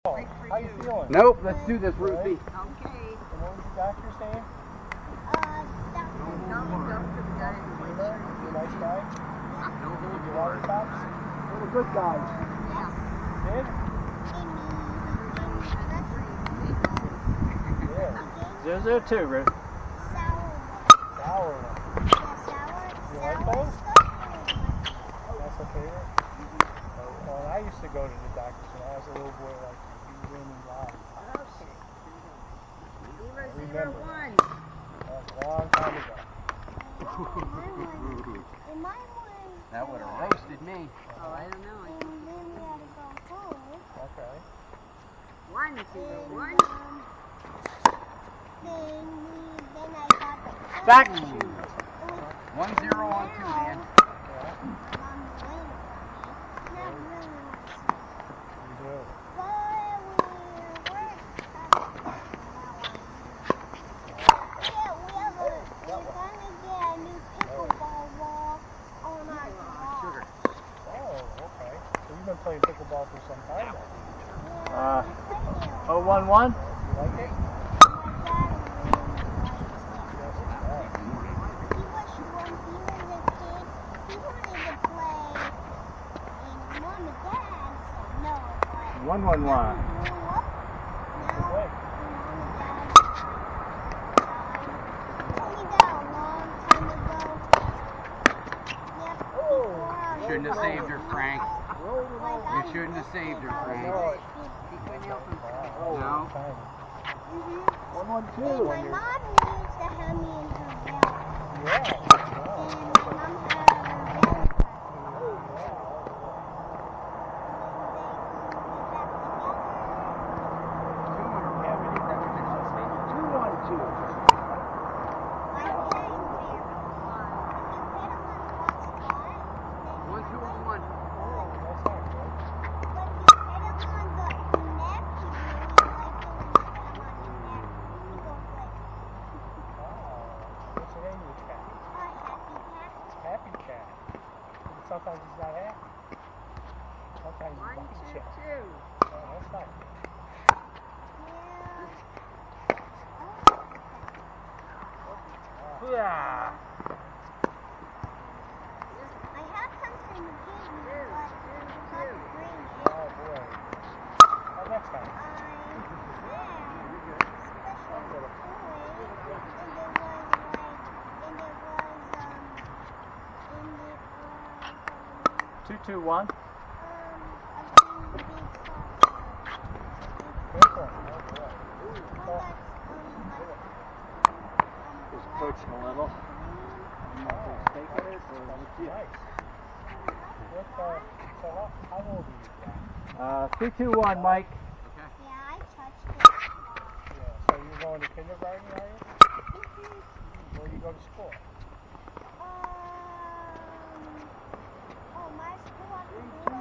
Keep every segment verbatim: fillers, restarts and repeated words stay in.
How you feeling? Nope, let's do this, Ruthie. Okay. And what was the doctor's name? Uh, Doctor Beamer? You a nice guy? No hold You bars. lollipops? We're the good guys. Yes. Did? Yeah. Zero zero two, Ruth. Sour one. Sour one. Yeah, sour. You sour like those? stuff, really like it. That's a favorite? Oh, well, I used to go to the doctor's when I was a little boy like you. He was in lollipops. I remember. One. That was a long time ago. And mine was. That would have roasted me. Oh, I don't know. And then we had to go home. Okay. One, zero, And, one. um, then we, then I got the Back. It was One zero on two, man. Yeah. on the way for me. Not really want to see. You do. But we were Yeah, we have a, we're gonna get a new pickleball wall on our garage. Oh, okay. So you've been playing pickleball for some time now. Yeah, Uh, we played it a oh lot. one one. You like it? My dad really likes it. Yes, it does. He was, when he was a kid, he wanted to play, and mom and dad said no, but One one now one. he grew up. Now, play? when mom and dad died, only that a long time ago. Yep, before I was Shouldn't have saved her, Frank. Like, You I shouldn't have used saved her, to, Frank. I was Oh, No. tiny. Mhm. One one And two. my mom used to have me in her belly. Yeah. And my mom had her belly button. Two one two. One two on one. That's not good. What's the name of the cat? Happy cat. But sometimes he's not happy. Sometimes he's One, not two, cat. two. Oh, that's not good. Yeah. I have something to give you, but I forgot to bring it. Oh, boy. Oh, next time. I had a special toy, and it was like, and it was, um, and it was, Two two one. um, a big, big soft Big one. Oh, boy. one that's, um, like, um, Just black coaching a little. green. Oh, Taking it or that's nice. What, uh, so how, how old are you, Jack? Uh, three two one, Mike. Yeah, I touched it a lot. Yeah, so you're going to kindergarten, are you? Mhm. Where do you go to school? Um, oh, my school up in Uh-huh.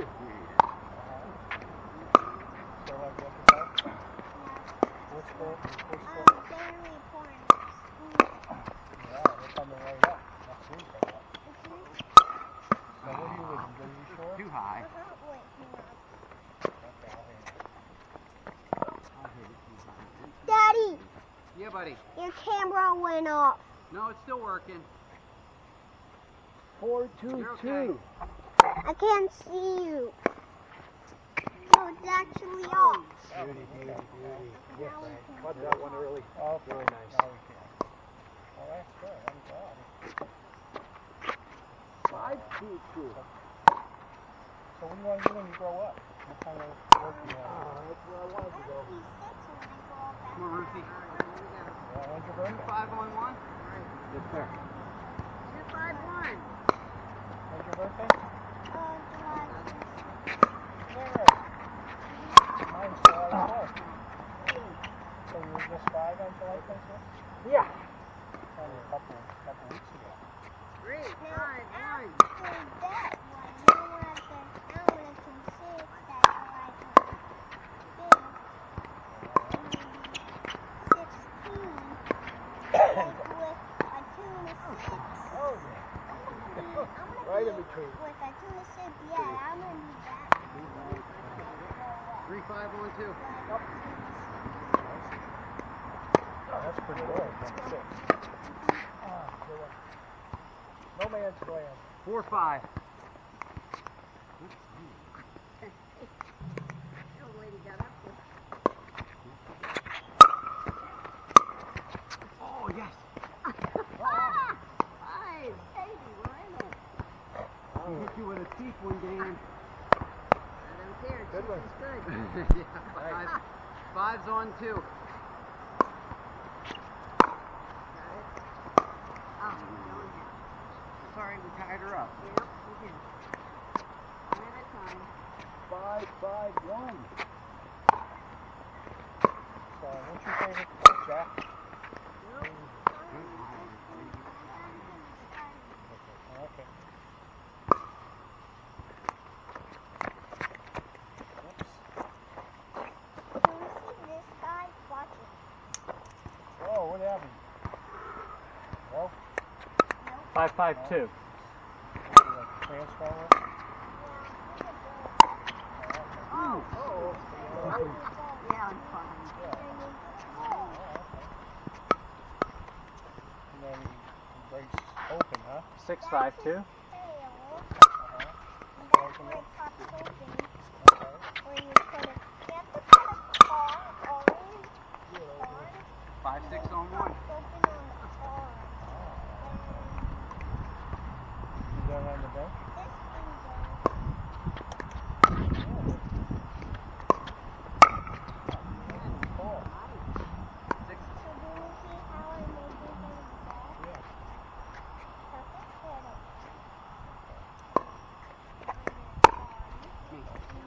So, like, you have to go? Yeah. What school? What school? Um, very important. School. Yeah, they're coming right up. Next week, I guess. Mhm. So where do you live? In Jersey Shore? Too high. Uh-huh. Wait, hang on. Okay, I'll hang on. I'll hit it too high. Daddy, Yeah, buddy. your camera went off. No, it's still working. Four two You're two. okay. I can't see you. So it's actually off. Beauty, beauty, beauty. Okay, now we can. Caught that one early. Oh, Very nice. now we can. Oh, that's good. I'm glad. Five two two. So what do you want to do when you grow up? What kind of work do you want to do? Oh, that's where I I wanted to want go. to be six when I grow up. Come on, Ruthie. Yeah, when's your Two birthday? five on one. Yes, sir. Two, five, one. When's your birthday? Uh, July first. Yeah. Mine's July fourth. So you were just five on July twenty-fifth? Yeah. Only a couple, couple weeks ago. Three, Now, five, one. after that one, now after, now when I turn six, that's July twenty-fifth. sixteen. Like with a two and a six. Oh, yeah. I'm gonna be, I'm gonna Right be in between. with a two and a six. Yeah, I'm gonna be that. When I grow up. Three five on two. Yep. Oh, that's pretty good. Six. Ah, good one. No man's land. Four five. The old lady got up there. Oh yes. Five. Baby, we're in it. He hit you with a teeth one, Dan. I don't care. Good Chief one. is good. Yeah, five. Five's on two. Got it? Oh, going down. Sorry, we tied her up. Yep, we did. One at a time. Five, five, one. So, what's your favorite color, Jack? Nope. Okay. Do you see this guy? Watch it. Oh, what happened? Well, Five five two. like a transformer. Oh, Oh, yeah, I'm fine. Oh, okay. And then he, he breaks open, huh? Six five two. Uh-huh. That's where it pops open. Okay. Where you put it. You have to put a car orange card. Five six and on it one. pops open on the card. You done on the bench? And this thing goes. Cool. Six. So do you see how I'm making him fall? Yeah. Tuck his head up. Me.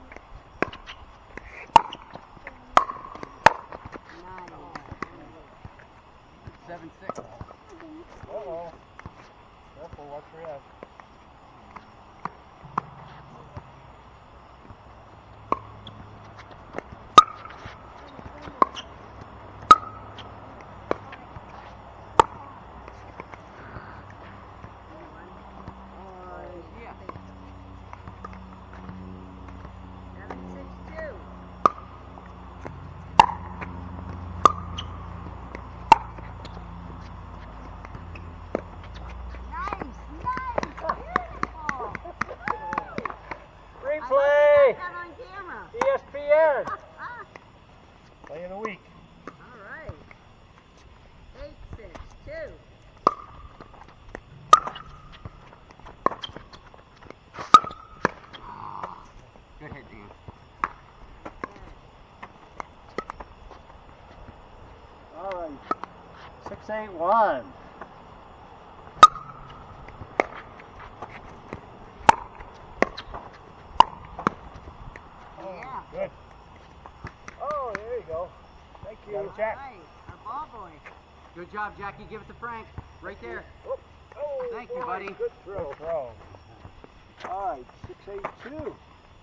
Nine. Seven six. Uh-oh. Careful, watch your head. Uh, yeah. Seven, six, two. Nice, nice, beautiful. Replay. I hope you got that on camera. E S P N. Play of the week. All right. Eight, six, two. Good hit, Dan. all right. Six eight one. Yeah. Good. Oh, there you go. Thank you. Got a check. All right, our ball boy. Good job, Jackie. Give it to Frank. Right there. Oh, oh, Thank you, boy, buddy. Good throw. Good throw. All right, six, eight, two.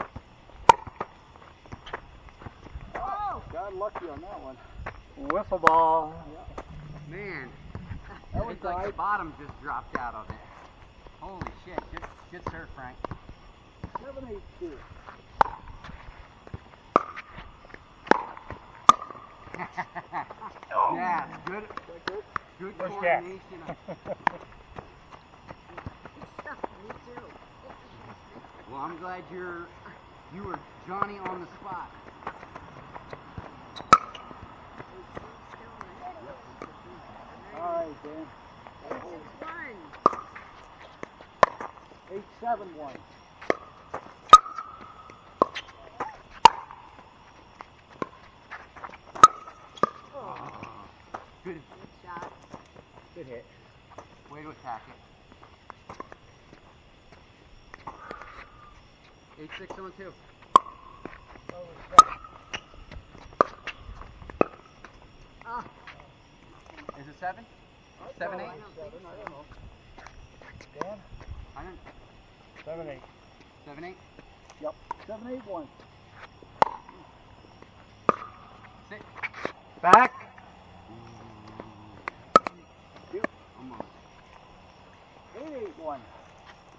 Oh, Got lucky on that one. Wiffle ball. Man, That one it's like the died. bottom just dropped out of it. Holy shit. Good, good serve, Frank. Seven, eight, two. Yeah, good, Is that good? good First jack. coordination. me too. Well, I'm glad you're, you were Johnny on the spot. All right, Dan. Eight, six, one. Eight, seven, one. Good, Good shot. good hit. Way to attack it. Eight six on two. Oh, Is it seven? Seven I eight? don't think Seven, I so. don't know. Dan? I don't. Seven, eight. Seven eight. Yep, seven, eight, one. Six. Back. Two. Almost. Eight, eight, one.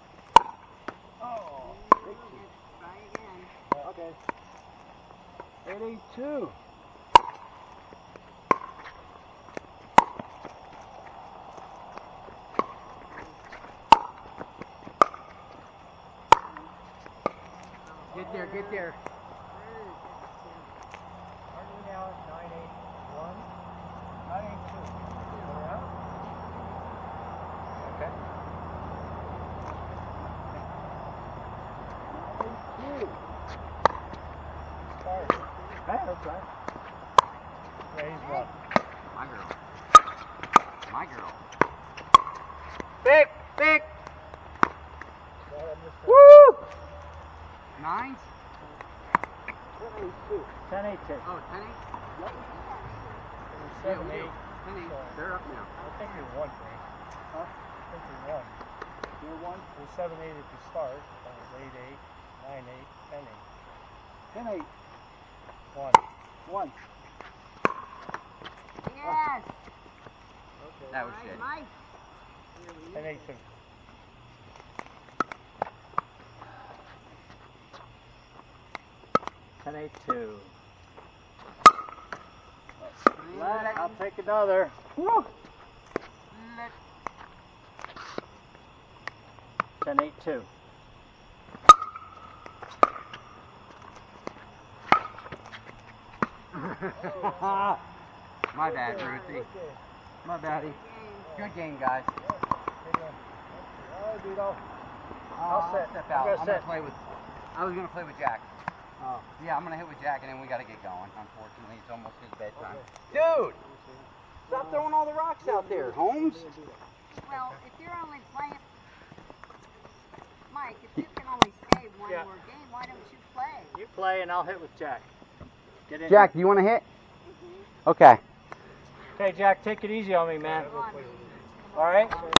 Oh, Let's try again. okay. Eight, two. Get there, get there. Aren't we now at nine eight one? nine eight two. We're out? Okay. Start. Hey, that's right. Yeah, he's one. My girl. My girl. Big, big. Well, I missed that. Woo! Nines? ten eight two. Oh, ten eight? It was Yeah, seven, we do. eight. ten eight. So, They're up now. I think we won, Frank. Huh? I think we won. You're one. It was seven eight at the start. Then it was eight eight, nine eight, ten eight. ten eight. One. one. Yes. Okay. That was All shit. right, Mike. Here we ten go. eight two. ten eight two. Let, I'll take another. Woo! Let- ten eight two. My bad, Ruthie. My baddie. Good game, guys. All right, Vito. Uh, I'll I'll set. step I'm out. gonna I'm gonna set. play with. I was gonna play with Jack. Oh. Yeah, I'm gonna hit with Jack, and then we gotta get going. Unfortunately, it's almost his bedtime. Dude, stop throwing all the rocks out there, Holmes. Well, if you're only playing, Mike, if you can only stay one Yeah. more game, why don't you play? You play and I'll hit with Jack. Get in. Jack, do you want to hit? Okay. Okay, Jack, take it easy on me, man. Come on, baby. All right?